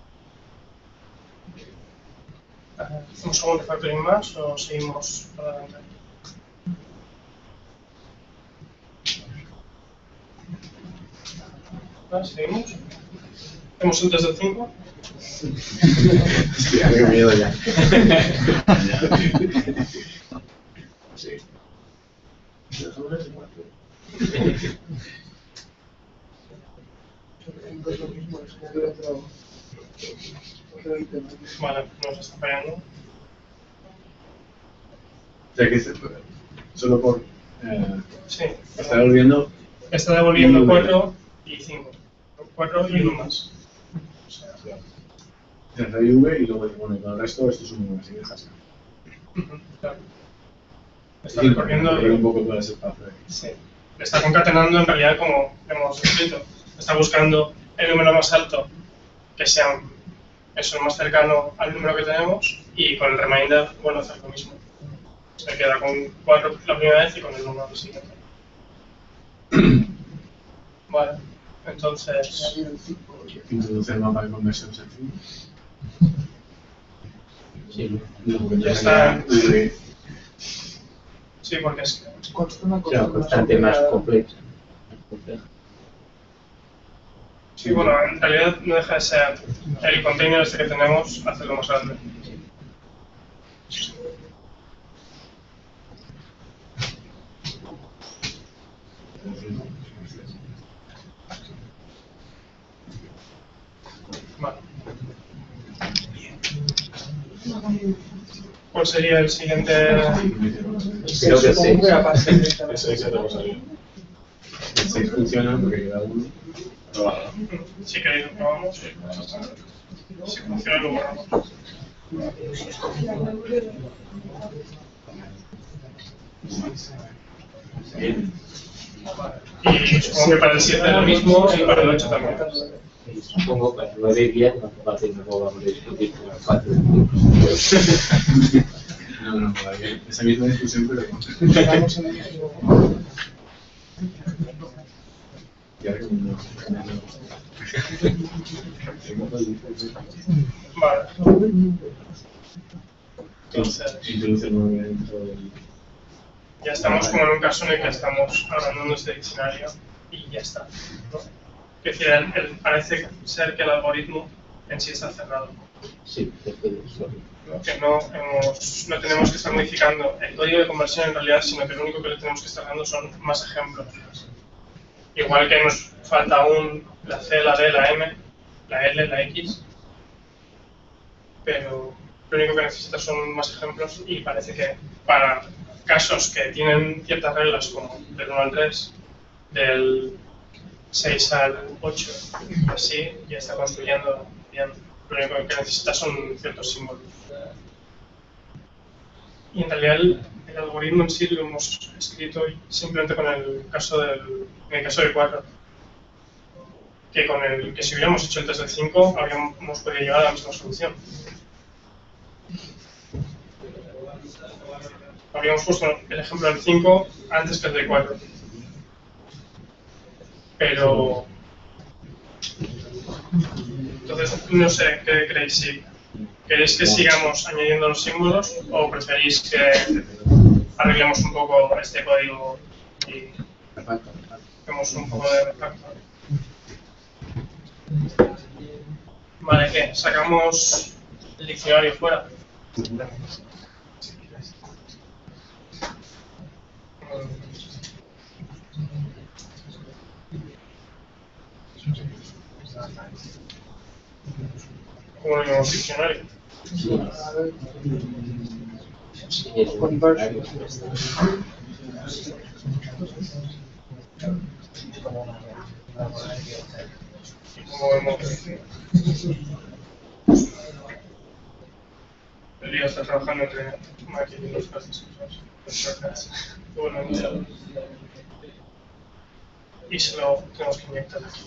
¿Un segundo factoring más o seguimos para adelante? Vale, seguimos. ¿Hacemos un test del 5? Hostia, qué miedo ya. Sí. Es lo mismo, es que hay otro ítem. Vale, nos está fallando. O sea que solo por Sí. estar volviendo. Está devolviendo 4 y 5. 4 y 1 más. O sea, Tienes la IV y luego te pone con el resto, esto es un número así, dejas. claro. Está recorriendo. Un poco todo ese espacio. Sí. Está concatenando en realidad como hemos escrito. Está buscando el número más alto que sea eso más cercano al número que tenemos y con el remainder vuelve a hacer lo mismo. Se queda con 4 la primera vez y con el 1 la siguiente. Vale, entonces. Introduce el mapa de conversión sencillo. Sí, Ya está. Sí, porque es Consta una claro, cosa bastante más compleja. sí, bueno, en realidad no deja de ser el container este que tenemos, hacerlo más grande. Vale. ¿Cuál sería el siguiente? Creo que sí. Ese te lo salió. 6 funciona porque queda uno. Probado. Si queréis lo probamos. Si funciona lo borramos. Y supongo que para el 7 es lo mismo y para el 8 también. Supongo que para el 9 y 10 no hace falta y no vamos a discutir con el 4. No, esa misma discusión, pero Llegamos en el mismo. ya recomiendo. Vale. Entonces, introduce el 9 dentro del. Ya estamos como en un caso en el que estamos agrandando este diccionario y ya está, ¿no? Es decir, parece ser que el algoritmo en sí está cerrado. Sí, Que no tenemos que estar modificando el código de conversión en realidad, sino que lo único que le tenemos que estar dando son más ejemplos. Igual que nos falta aún la C, la D, la M, la L, la X, pero lo único que necesita son más ejemplos y parece que para casos que tienen ciertas reglas como del 1 al 3, del 6 al 8, así ya está construyendo bien. Lo único que necesita son ciertos símbolos. Y en realidad el algoritmo en sí lo hemos escrito simplemente con el caso en el caso de 4. Que si hubiéramos hecho el test del 5 habríamos podido llegar a la misma solución. Habríamos puesto el ejemplo del 5 antes que el del 4. Pero entonces no sé qué creéis, si queréis que sigamos añadiendo los símbolos o preferís que arreglemos un poco este código y hacemos un poco de refactor. Vale, ¿qué? ¿Sacamos el diccionario fuera? ¿Cómo lo llamamos diccionario? ¿Y cómo vemos? lío está trabajando entre máquinas y los cosas. Bueno, y se lo tenemos que inyectar aquí.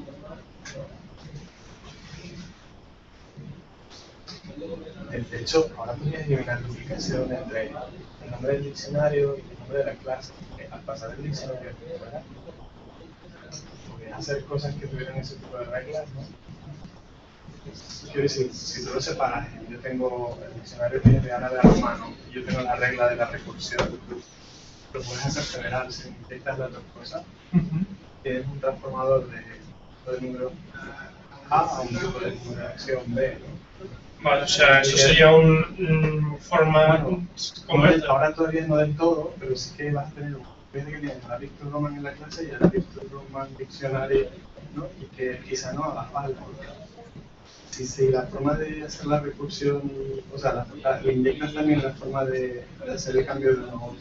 De hecho, ahora podría llevar una duplicación entre el nombre del diccionario y el nombre de la clase. Al pasar el diccionario fuera, podría hacer cosas que tuvieran ese tipo de reglas, ¿no? Quiero decir, si tú lo separas, yo tengo el diccionario que es de árabe a romano y yo tengo la regla de la recursión, lo puedes hacer general si necesitas las dos cosas. Tienes un transformador de número A a un tipo de numeración B, ¿no? Vale, o sea, eso sería un forma converter. Ahora todavía no del todo, pero sí que vas a tener un vez de que tienes la Victor Roman en la clase y la Victor Roman Dictionary, ¿no? Y que quizá no haga falta. Si la forma de hacer la recursión, o sea, le inyectas también la forma de hacer el cambio de uno a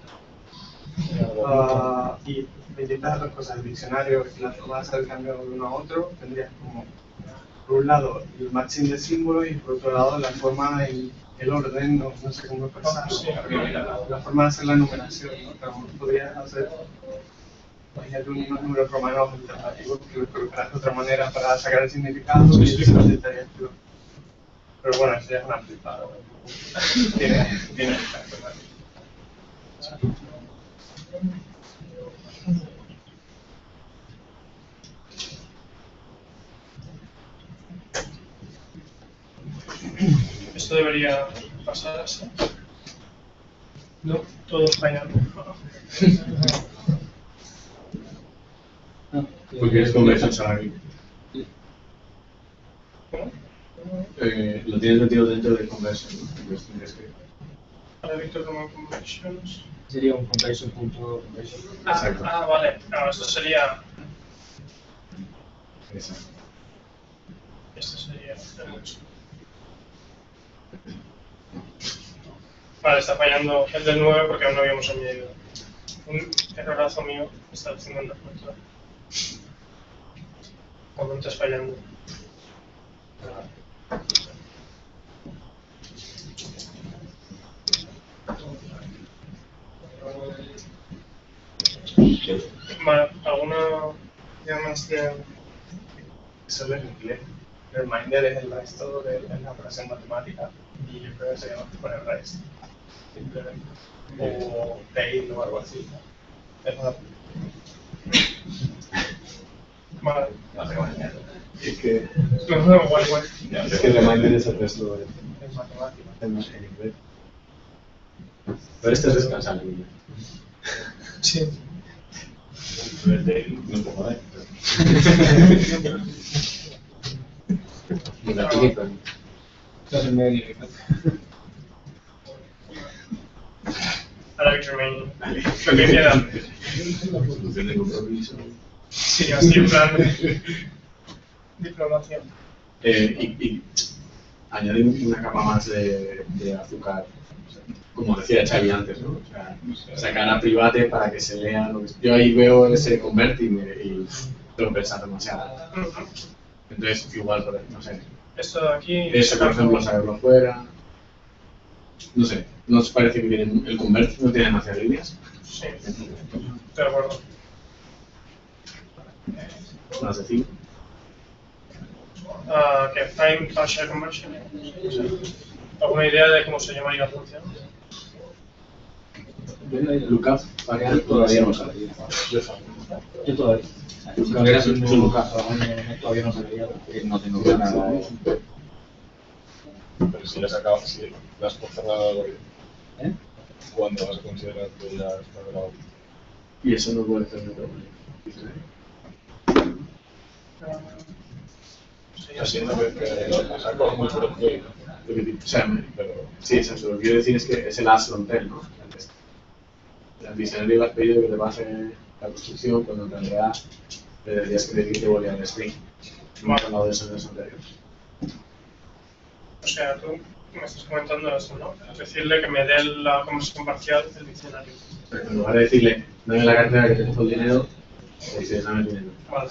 otro. Y le inyectas otras cosas, el diccionario, la forma de hacer el cambio de uno a otro, tendrías como, por un lado, el matching de símbolos y por otro lado, la forma, el orden, no sé cómo expresarlo, la forma de hacer la numeración, ¿no? Pero podrías hacer, imagínate unos números romanos alternativos que los colocarás de otra manera para sacar el significado y eso facilitaría. Pero bueno, eso ya es una flipada. Tiene Esto debería pasar así. No, todo fallando. Porque es conversion salary. Lo tienes metido dentro de conversion, ¿no? Entonces tendrías que... Para Victor Roman Conversions. Sería un conversion.conversion. Vale. No, esto sería. Exacto. Esto sería de mucho. Vale, está fallando el del 9 porque aún no habíamos añadido. Un errorazo mío está haciendo en la cuenta. Cuando estás fallando. Vale, ¿alguna idea más de...? Eso es en inglés. Reminder es el resto de la operación matemática y yo creo que sería más que poner rest. Simplemente. O tail o algo así. Es más... Vale. No tengo ni idea. Es que... No, igual. Es que el reminder es el resto Es matemática. en inglés. Pero este es descansar en inglés. Sí. El tail no puedo ver. Estás en medio. Ahora Victor Remaining. Lo que queda. Solución de compromiso. Sí, así en plan. Diplomacia. Y añadir una capa más de azúcar, o sea, como decía Xavi antes, ¿no? O sea, sacar a private para que se lea lo que... Yo ahí veo ese convert y tengo que pensar demasiado. Entonces, igual, no sé. Esto de aquí. Eso, por ejemplo, sacarlo fuera. No sé, ¿no os parece que el convert no tiene demasiadas líneas? Sí, de acuerdo. Más de 5. ¿Qué? Time Partial Conversion. O sea, ¿alguna idea de cómo se llamaría la función? Lookup, variable, todavía no sabía. Yo todavía. Todavía no sabía porque no tengo nada. Pero si le has acabado, si le has cerrado el algoritmo, ¿cuándo vas a considerar que ya está grabado? Y eso no puede ser otro. Haciendo que lo saco mucho de que... O sea, sí, eso, lo que quiero decir es que es el as long tail, ¿no? El diccionario le has pedido que te pase la construcción cuando en realidad le deberías que decir que volvía al string. No hemos hablado de eso en los anteriores. O sea, tú me estás comentando eso, ¿no? Decirle que me dé la conversión parcial del diccionario. Pero en lugar de decirle, dame la cartera que te dejo el dinero, le dices, dame el dinero. Vale.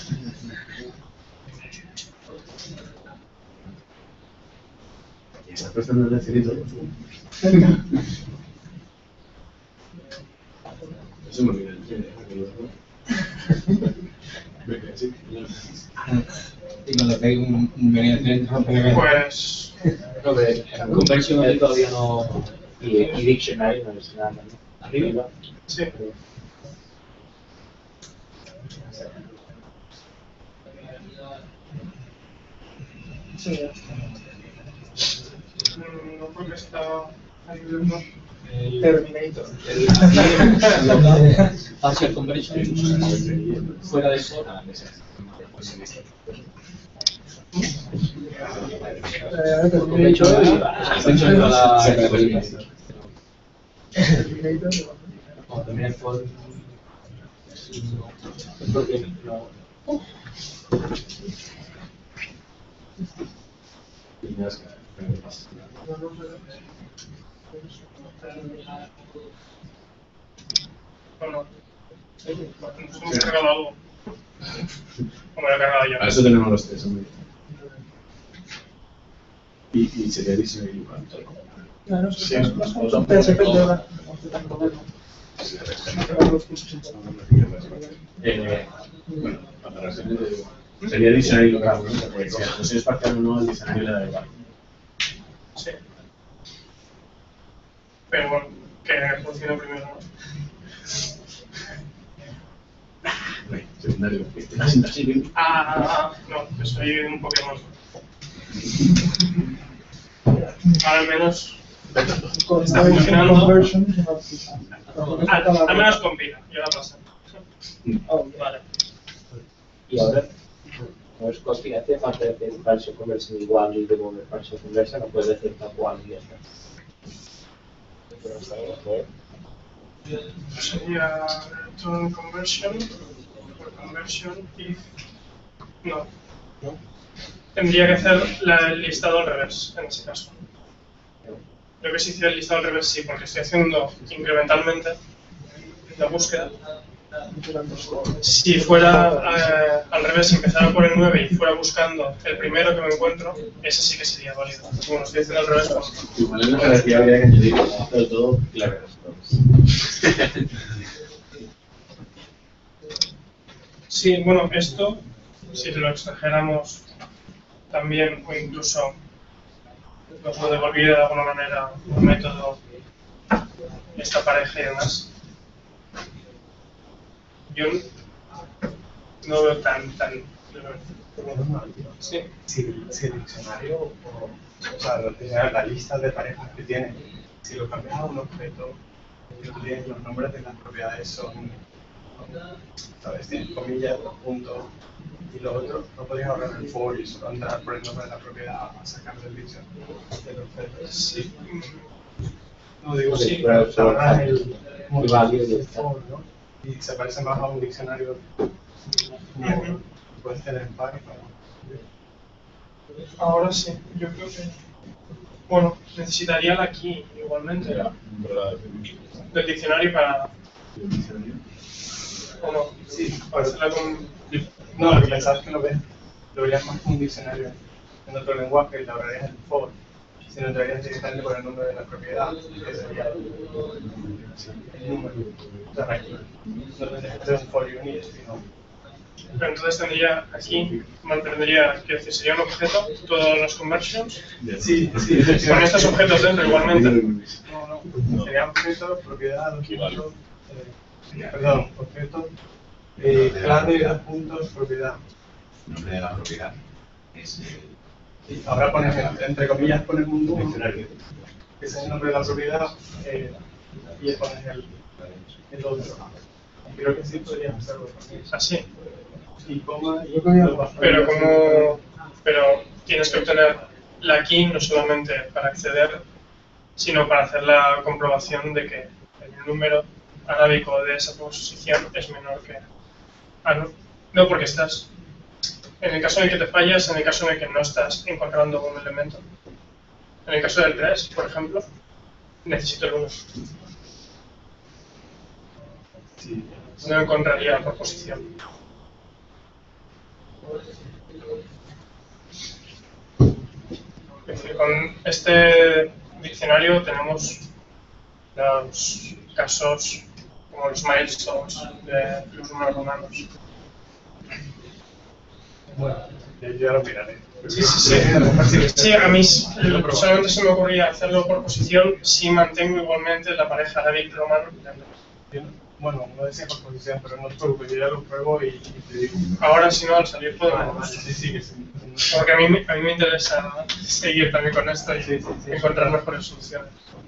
Ya está. puesto en el lecerito. Eso me olvidé. Y cuando hay un menú de tren, rompe la cara. Pues No, pero conversión todavía no. Y dictionary no es nada, ¿no? ¿Arriba? sí. Sí, ya está. No porque está ahí viendo. Terminator. Partial conversion fuera de eso. Terminator. También por Bueno, nos hemos cargado algo. O me lo he cargado ya. A eso tenemos los tres, hombre. Y sería diseño igual. Claro, Sí, son PSP de ahora. Bueno, para resumirlo, sería diccionario local, ¿no? Porque si la función espacial o no, el diccionario le da igual. Sí. Pero bueno, que funcione primero, ¿no? Secundario. No, que soy un Pokémon. Ahora al menos está funcionando. Al menos compila, ya la pasa. Vale. Y ahora, no es copia, hace falta decir partial conversion igual y luego de partial conversion, no puedes decir tal cual y ya está. Pero está bien, Sería return conversion, for conversion if. No. Tendría que hacer el listado al revés en ese caso. Creo que si hiciera el listado al revés sí, porque estoy haciendo incrementalmente la búsqueda. Si fuera al revés, si empezara por el 9 y fuera buscando el primero que me encuentro, ese sí que sería válido. Bueno, estoy haciendo al revés. Pues, Igual en la jerarquía habría que añadir pero todo clave. sí, bueno, esto, si lo extrajéramos también, o incluso nos lo devolviera de alguna manera un método, esta pareja y demás, yo no veo tan sí. Si el diccionario, o sea, la lista de parejas que tiene, si lo cambias a un objeto, los nombres de las propiedades son, ¿sabes? Tienen comillas, puntos, y lo otro, no podéis ahorrar el for y solo entrar por el nombre de la propiedad a sacar del diccionario del objeto. Sí. No digo Sí, pero te ahorras el value for, ¿no? Y se parece más a un diccionario nuevo. Puedes tener en Python. Ahora sí, yo creo que. Bueno, necesitaría la key igualmente del diccionario para. ¿O no? Sí, para hacerla con. No, lo que pensabas es que lo verías más como un diccionario en otro lenguaje y le ahorrarías el for. Si no entrarías directamente por el nombre de la propiedad, que sería el número. O sea, aquí no tendrías que hacer un for unit, sino. Pero entonces tendría aquí, mantendría, quiero decir, sería un objeto, todos los conversions. Sí, con estos objetos dentro igualmente. No. Sería objeto, propiedad, objeto, perdón, objeto, clave, puntos, propiedad. Nombre de la propiedad es Y ahora pones, entre comillas, pones un número, que es el nombre de la propiedad, y pones el otro. Y creo que sí podrías hacerlo también. Así. Y coma, pero tienes que obtener la key no solamente para acceder, sino para hacer la comprobación de que el número arábico de esa posición es menor que. No, porque estás. En el caso en el que te fallas, en el caso en el que no estás encontrando un elemento. En el caso del 3, por ejemplo, necesito el 1. Sí. No encontraría por posición. Es decir, con este diccionario tenemos los casos como los milestones de los números romanos. Bueno, ya lo miraré. Sí. Sí, a mí solamente se me ocurría hacerlo por posición si mantengo igualmente la pareja David-Romano. Bueno, no decía por posición, pero no te preocupes, yo ya lo pruebo y te digo. Ahora, si no, al salir podemos. Sí. Porque a mí me interesa seguir también con esto y encontrar mejores soluciones.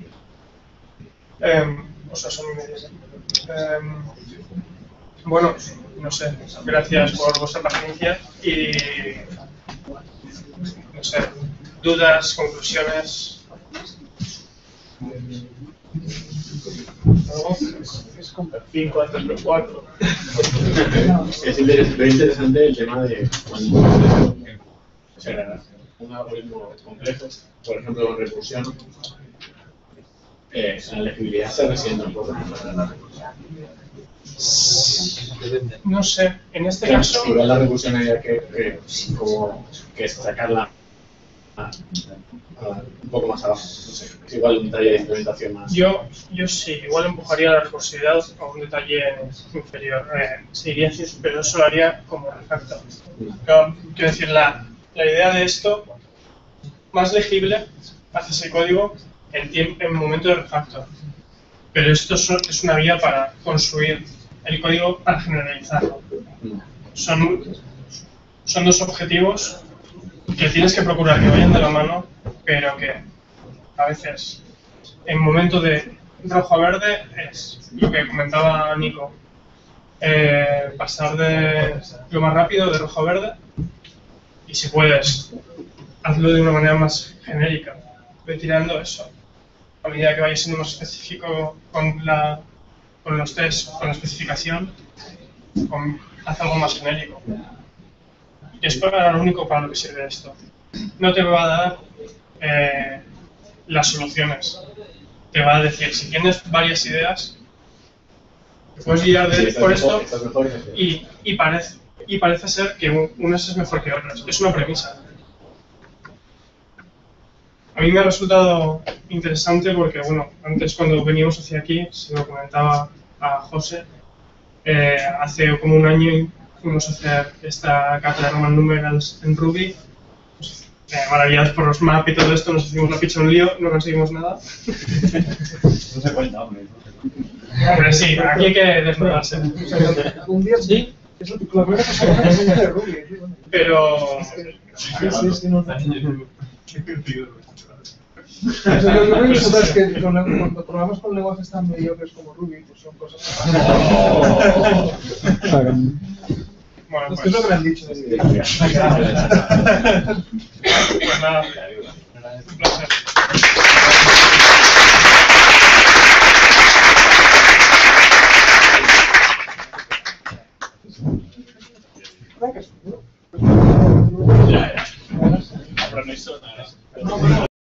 O sea, son medias. Bueno, no sé, gracias por vuestra paciencia y no sé, dudas, conclusiones. ¿Algo? Es con 5 antes de 4. Es interesante el tema de cuando o sea, un algoritmo complejo, por ejemplo, con recursión, la legibilidad se resiente un poco. No sé, en este caso. Igual la recursión había que sacarla un poco más abajo. No sé, es igual un detalle de implementación más. Yo sí, igual empujaría la recursividad a un detalle inferior. Seguiría así, pero eso lo haría como refactor. Quiero decir, la idea de esto, más legible, haces el código en momento de refactor. Pero esto es una vía para construir el código para generalizarlo. Son dos objetivos que tienes que procurar que vayan de la mano, pero que a veces en momento de rojo a verde es lo que comentaba Nico. Pasar de lo más rápido de rojo a verde, y si puedes, hazlo de una manera más genérica, retirando eso. A medida que vayas siendo más específico con los tests, con la especificación, haz algo más genérico. Y es para lo único para lo que sirve esto. No te va a dar las soluciones. Te va a decir, si tienes varias ideas, te puedes guiar por esto y parece ser que unas es mejor que otras. Es una premisa. A mí me ha resultado interesante porque, bueno, antes cuando veníamos hacia aquí, se lo comentaba a José, hace como un año fuimos a hacer esta cátedra de Roman Numerals en Ruby. Pues, maravillados por los maps y todo esto, nos hicimos la picha un lío, no conseguimos nada. No se cuenta, hombre. Hombre, sí, aquí hay que desnudarse. Un día sí, es la primera cosa que enseña de Ruby. Pero... Sí, no. Lo que me gusta es que cuando programas con lenguajes tan mediocres como Ruby, pues son cosas. Bueno, pues es lo que me han dicho. Pues nada, un placer. Ya. Compromiso, nada.